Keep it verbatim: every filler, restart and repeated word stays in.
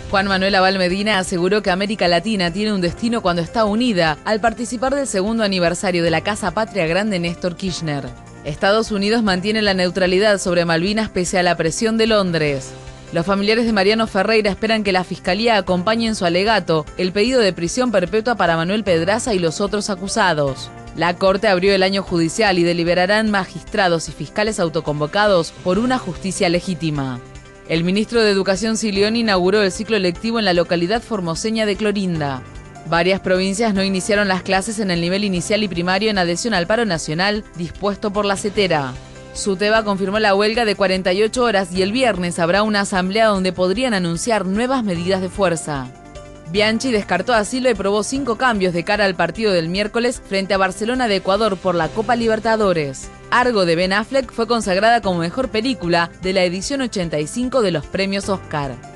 Juan Manuel Abal Medina aseguró que América Latina tiene un destino cuando está unida al participar del segundo aniversario de la Casa Patria Grande Néstor Kirchner. Estados Unidos mantiene la neutralidad sobre Malvinas pese a la presión de Londres. Los familiares de Mariano Ferreira esperan que la Fiscalía acompañe en su alegato el pedido de prisión perpetua para Manuel Pedraza y los otros acusados. La Corte abrió el año judicial y deliberarán magistrados y fiscales autoconvocados por una justicia legítima. El ministro de Educación Silioni inauguró el ciclo lectivo en la localidad formoseña de Clorinda. Varias provincias no iniciaron las clases en el nivel inicial y primario en adhesión al paro nacional dispuesto por la CETERA. SUTEBA confirmó la huelga de cuarenta y ocho horas y el viernes habrá una asamblea donde podrían anunciar nuevas medidas de fuerza. Bianchi descartó asilo y probó cinco cambios de cara al partido del miércoles frente a Barcelona de Ecuador por la Copa Libertadores. Argo de Ben Affleck fue consagrada como mejor película de la edición ochenta y cinco de los premios Oscar.